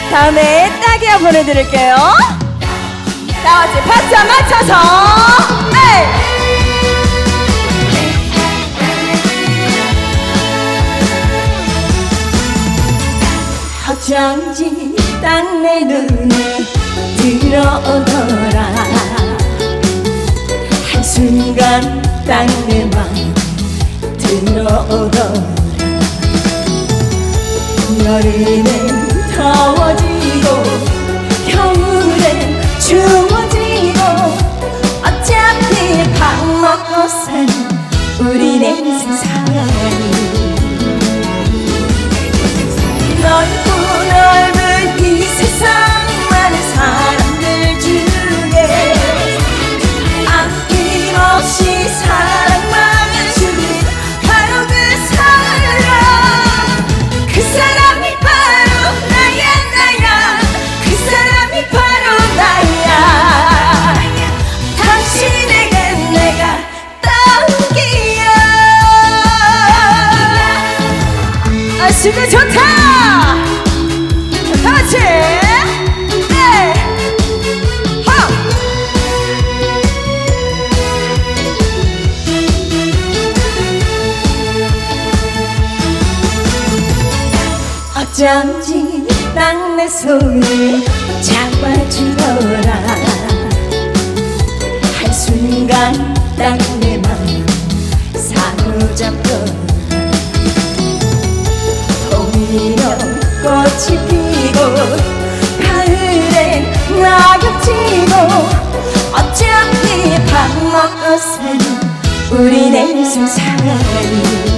다음에 딱이야 보내드릴게요. 다같이 박자 맞춰서 에이! 어쩐지 딱 내 눈에 들어오더라. 한순간 딱 내 맘 들어오더라. 여름엔 더워지고 겨울엔 추워지고 어차피 밥 먹고 사는 우리네 세상이 넓고 넓은 이 세상 많은 사람들 중에 아낌없이 사랑만 주는 바로 그 사람. 그 사람이 바로 나야 나야. 그 사람이 바로 나야. 당신에게 내가 딱이야. 아 진짜 좋다. 다같이 네. 하! 어쩐지 딱 내 손을 잡아주더라. 한순간 딱 내 맘 사로잡더라. 봄이면 꽃이 피고 가을엔 낙엽 지고 어차피 밥 먹고 사는 우리네 세상이